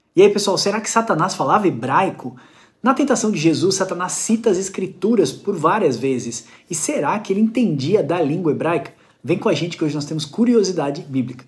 E aí, pessoal, será que Satanás falava hebraico? Na tentação de Jesus, Satanás cita as escrituras por várias vezes. E será que ele entendia da língua hebraica? Vem com a gente que hoje nós temos curiosidade bíblica.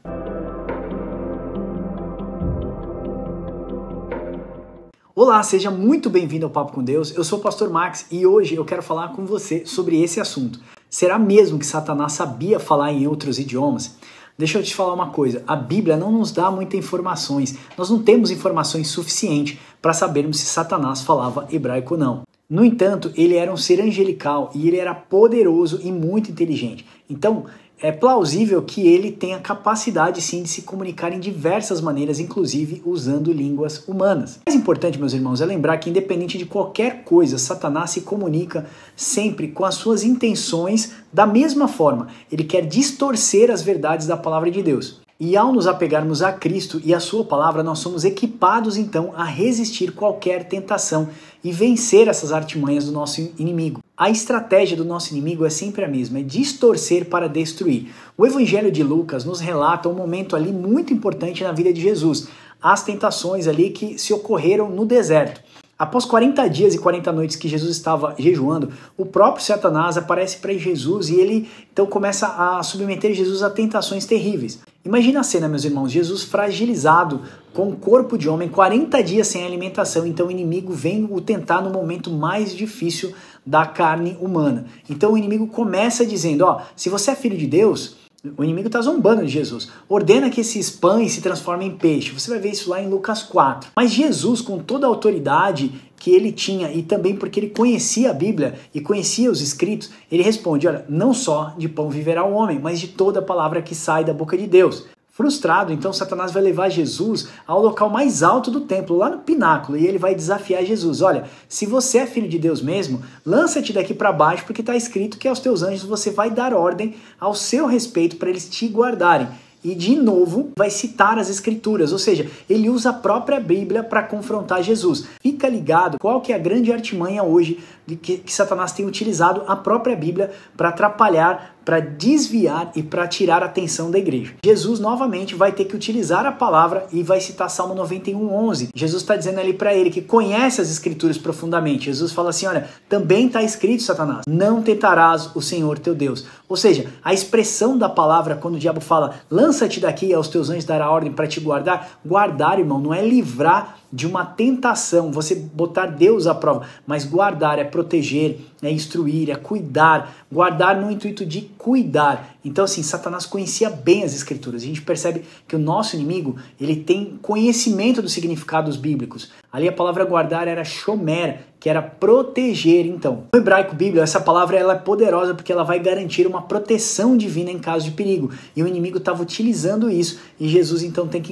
Olá, seja muito bem-vindo ao Papo com Deus. Eu sou o Pastor Max e hoje eu quero falar com você sobre esse assunto. Será mesmo que Satanás sabia falar em outros idiomas? Deixa eu te falar uma coisa, a Bíblia não nos dá muitas informações, nós não temos informações suficientes para sabermos se Satanás falava hebraico ou não. No entanto, ele era um ser angelical e ele era poderoso e muito inteligente. Então, é plausível que ele tenha capacidade sim de se comunicar em diversas maneiras, inclusive usando línguas humanas. O mais importante, meus irmãos, é lembrar que independente de qualquer coisa, Satanás se comunica sempre com as suas intenções da mesma forma. Ele quer distorcer as verdades da palavra de Deus. E ao nos apegarmos a Cristo e a sua palavra, nós somos equipados então a resistir qualquer tentação e vencer essas artimanhas do nosso inimigo. A estratégia do nosso inimigo é sempre a mesma, é distorcer para destruir. O Evangelho de Lucas nos relata um momento ali muito importante na vida de Jesus, as tentações ali que se ocorreram no deserto. Após 40 dias e 40 noites que Jesus estava jejuando, o próprio Satanás aparece para Jesus e ele então começa a submeter Jesus a tentações terríveis. Imagina a cena, meus irmãos, Jesus fragilizado com o corpo de homem, 40 dias sem alimentação, então o inimigo vem o tentar no momento mais difícil da carne humana. Então o inimigo começa dizendo, se você é filho de Deus, o inimigo está zombando de Jesus, ordena que esses pães se transformem em peixe. Você vai ver isso lá em Lucas 4. Mas Jesus, com toda a autoridade que ele tinha e também porque ele conhecia a Bíblia e conhecia os escritos, ele responde, olha, não só de pão viverá o homem, mas de toda a palavra que sai da boca de Deus. Frustrado, então Satanás vai levar Jesus ao local mais alto do templo, lá no pináculo, e ele vai desafiar Jesus. Olha, se você é filho de Deus mesmo, lança-te daqui para baixo, porque está escrito que aos teus anjos você vai dar ordem ao seu respeito para eles te guardarem. E de novo vai citar as escrituras, ou seja, ele usa a própria Bíblia para confrontar Jesus. Fica ligado qual que é a grande artimanha hoje de que Satanás tem utilizado a própria Bíblia para atrapalhar, para desviar e para tirar a atenção da igreja. Jesus novamente vai ter que utilizar a palavra e vai citar Salmo 91:11. Jesus está dizendo ali para ele que conhece as escrituras profundamente. Jesus fala assim, olha, também está escrito, Satanás, não tentarás o Senhor teu Deus. Ou seja, a expressão da palavra quando o diabo fala, lança-te daqui e aos teus anjos dará ordem para te guardar. Guardar, irmão, não é livrar de uma tentação, você botar Deus à prova, mas guardar é proteger, é instruir, é cuidar, guardar no intuito de cuidar. Então assim, Satanás conhecia bem as escrituras, a gente percebe que o nosso inimigo, ele tem conhecimento dos significados bíblicos. Ali a palavra guardar era shomer, que era proteger. Então, no hebraico bíblico, essa palavra ela é poderosa porque ela vai garantir uma proteção divina em caso de perigo. E o inimigo estava utilizando isso e Jesus então tem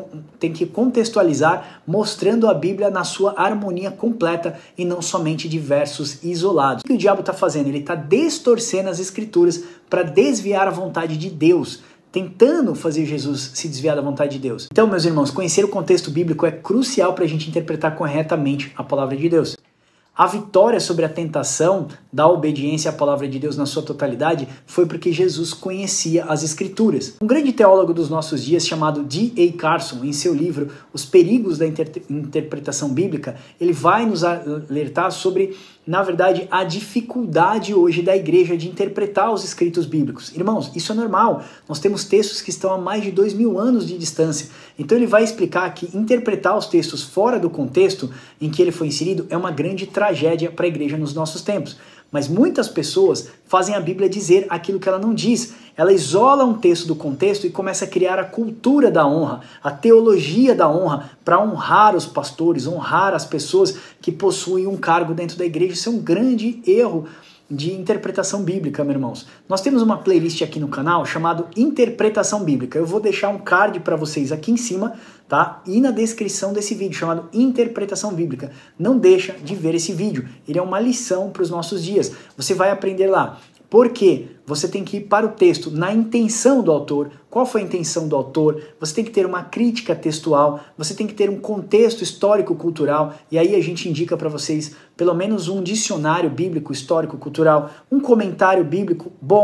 que contextualizar, mostrando a Bíblia na sua harmonia completa e não somente de versos isolados. O que o diabo está fazendo? Ele está distorcendo as escrituras para desviar a vontade de Deus, tentando fazer Jesus se desviar da vontade de Deus. Então, meus irmãos, conhecer o contexto bíblico é crucial para a gente interpretar corretamente a palavra de Deus. A vitória sobre a tentação da obediência à palavra de Deus na sua totalidade foi porque Jesus conhecia as Escrituras. Um grande teólogo dos nossos dias chamado D.A. Carson, em seu livro Os Perigos da Interpretação Bíblica, ele vai nos alertar sobre, na verdade, a dificuldade hoje da igreja de interpretar os escritos bíblicos. Irmãos, isso é normal. Nós temos textos que estão a mais de 2000 anos de distância. Então ele vai explicar que interpretar os textos fora do contexto em que ele foi inserido é uma grande tragédia para a igreja nos nossos tempos. Mas muitas pessoas fazem a Bíblia dizer aquilo que ela não diz. Ela isola um texto do contexto e começa a criar a cultura da honra, a teologia da honra, para honrar os pastores, honrar as pessoas que possuem um cargo dentro da igreja. Isso é um grande erro de interpretação bíblica, meus irmãos. Nós temos uma playlist aqui no canal chamado Interpretação Bíblica. Eu vou deixar um card para vocês aqui em cima, tá? E na descrição desse vídeo, chamado Interpretação Bíblica. Não deixa de ver esse vídeo. Ele é uma lição para os nossos dias. Você vai aprender lá. Porque você tem que ir para o texto na intenção do autor. Qual foi a intenção do autor? Você tem que ter uma crítica textual, você tem que ter um contexto histórico-cultural, e aí a gente indica para vocês pelo menos um dicionário bíblico histórico-cultural, um comentário bíblico bom,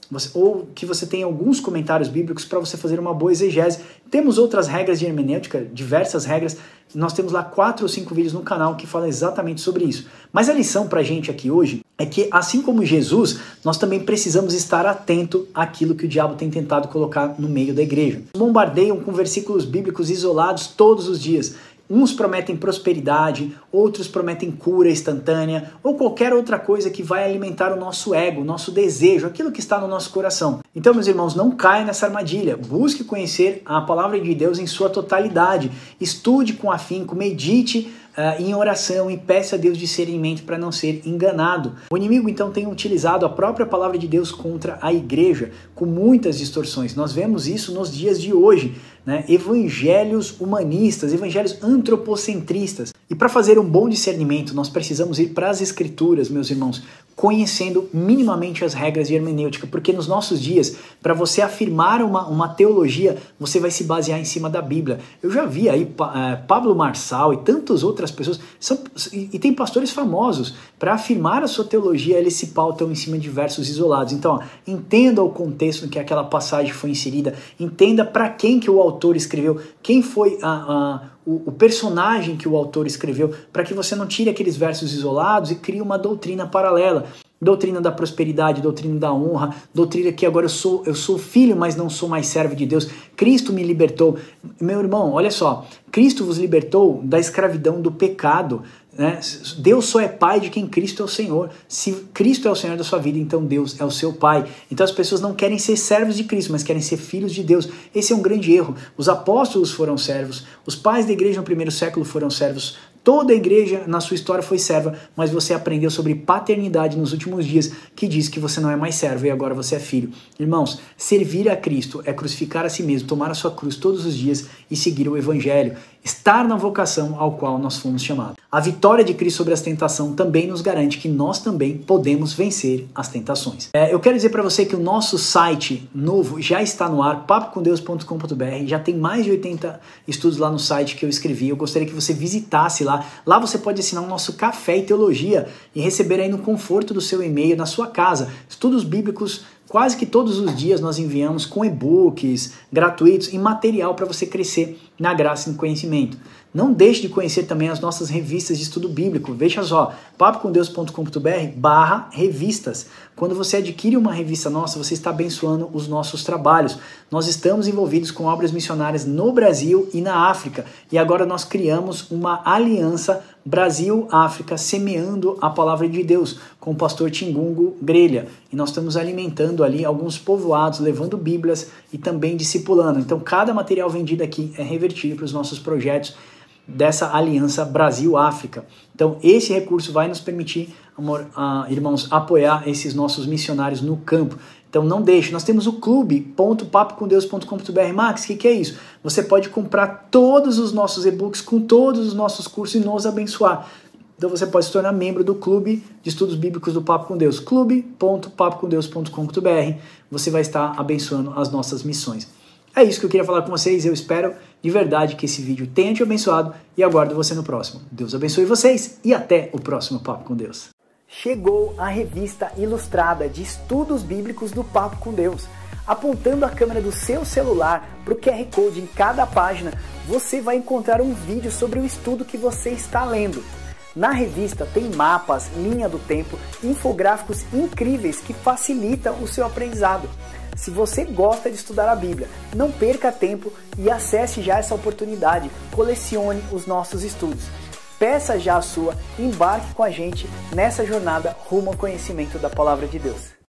ou que você tenha alguns comentários bíblicos para você fazer uma boa exegese. Temos outras regras de hermenêutica, diversas regras. Nós temos lá 4 ou 5 vídeos no canal que falam exatamente sobre isso. Mas a lição para a gente aqui hoje é que, assim como Jesus, nós também precisamos estar atento àquilo que o diabo tem tentado colocar no meio da igreja. Bombardeiam com versículos bíblicos isolados todos os dias. Uns prometem prosperidade, outros prometem cura instantânea ou qualquer outra coisa que vai alimentar o nosso ego, o nosso desejo, aquilo que está no nosso coração. Então, meus irmãos, não caia nessa armadilha. Busque conhecer a palavra de Deus em sua totalidade. Estude com afinco, medite em oração e peça a Deus discernimento para não ser enganado. O inimigo, então, tem utilizado a própria palavra de Deus contra a igreja com muitas distorções. Nós vemos isso nos dias de hoje, né? Evangelhos humanistas, evangelhos antropocentristas. E para fazer um bom discernimento, nós precisamos ir para as Escrituras, meus irmãos, conhecendo minimamente as regras de hermenêutica, porque nos nossos dias, para você afirmar uma teologia, você vai se basear em cima da Bíblia. Eu já vi aí Pablo Marçal e tantas outras pessoas, e tem pastores famosos, para afirmar a sua teologia, eles se pautam em cima de versos isolados. Então, entenda o contexto em que aquela passagem foi inserida, entenda para quem que o autor escreveu, quem foi o personagem que o autor escreveu, para que você não tire aqueles versos isolados e crie uma doutrina paralela. Doutrina da prosperidade, doutrina da honra, doutrina que agora eu sou filho, mas não sou mais servo de Deus. Cristo me libertou. Meu irmão, olha só, Cristo vos libertou da escravidão do pecado, né? Deus só é pai de quem Cristo é o Senhor. Se Cristo é o Senhor da sua vida, então Deus é o seu pai. Então as pessoas não querem ser servos de Cristo, mas querem ser filhos de Deus. Esse é um grande erro. Os apóstolos foram servos, os pais da igreja no primeiro século foram servos, toda a igreja na sua história foi serva, mas você aprendeu sobre paternidade nos últimos dias, que diz que você não é mais servo e agora você é filho. Irmãos, servir a Cristo é crucificar a si mesmo, tomar a sua cruz todos os dias e seguir o evangelho. Estar na vocação ao qual nós fomos chamados. A vitória de Cristo sobre as tentações também nos garante que nós também podemos vencer as tentações. Eu quero dizer para você que o nosso site novo já está no ar, papocomdeus.com.br, já tem mais de 80 estudos lá no site que eu escrevi. Eu gostaria que você visitasse lá. Lá você pode assinar o nosso Café e Teologia e receber aí no conforto do seu e-mail, na sua casa, estudos bíblicos. Quase que todos os dias nós enviamos com e-books gratuitos e material para você crescer na graça e no conhecimento. Não deixe de conhecer também as nossas revistas de estudo bíblico. Veja só, papocomdeus.com.br/revistas. Quando você adquire uma revista nossa, você está abençoando os nossos trabalhos. Nós estamos envolvidos com obras missionárias no Brasil e na África. E agora nós criamos uma aliança Brasil-África, semeando a palavra de Deus, com o pastor Tingungo Grelha. E nós estamos alimentando ali alguns povoados, levando bíblias e também discipulando. Então, cada material vendido aqui é revertido para os nossos projetos dessa aliança Brasil-África. Então, esse recurso vai nos permitir, irmãos, apoiar esses nossos missionários no campo. Então não deixe, nós temos o clube.papocomdeus.com.br. Max, o que é isso? Você pode comprar todos os nossos e-books com todos os nossos cursos e nos abençoar. Então você pode se tornar membro do Clube de Estudos Bíblicos do Papo com Deus, clube.papocomdeus.com.br. Você vai estar abençoando as nossas missões. É isso que eu queria falar com vocês, eu espero de verdade que esse vídeo tenha te abençoado e aguardo você no próximo. Deus abençoe vocês e até o próximo Papo com Deus. Chegou a revista ilustrada de estudos bíblicos do Papo com Deus. Apontando a câmera do seu celular para o QR Code em cada página, você vai encontrar um vídeo sobre o estudo que você está lendo. Na revista tem mapas, linha do tempo, infográficos incríveis que facilitam o seu aprendizado. Se você gosta de estudar a Bíblia, não perca tempo e acesse já essa oportunidade. Colecione os nossos estudos. Peça já a sua e embarque com a gente nessa jornada rumo ao conhecimento da Palavra de Deus.